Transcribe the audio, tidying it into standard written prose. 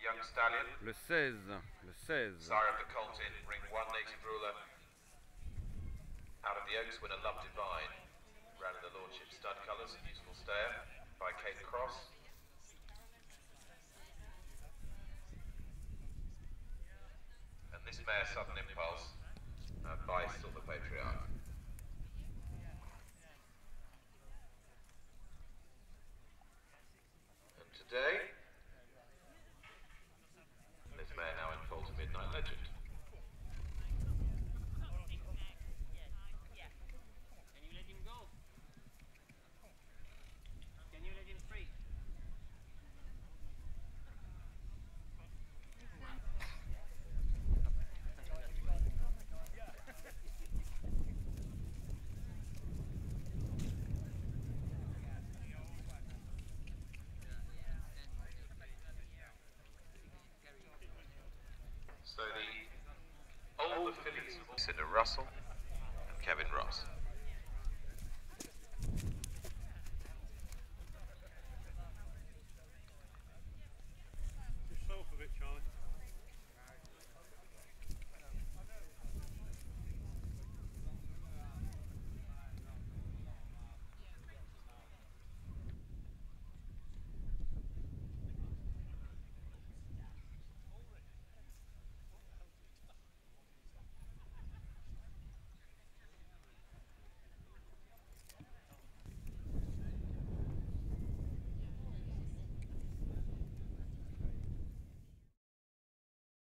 young stallion. Le 16. Le 16. Sire of the Colt in ring 1, native ruler. Out of the Oaks, winner Love Divine. Ran in the Lordship stud colours, useful stayer by Kate Cross. And this mare, Sudden Impulse, by Silver Patriarch. And today, this mare now in full to Midnight Legend. Can you let him go? Can you let him free? So the older fillies, Cinder Russell and Kevin Ross.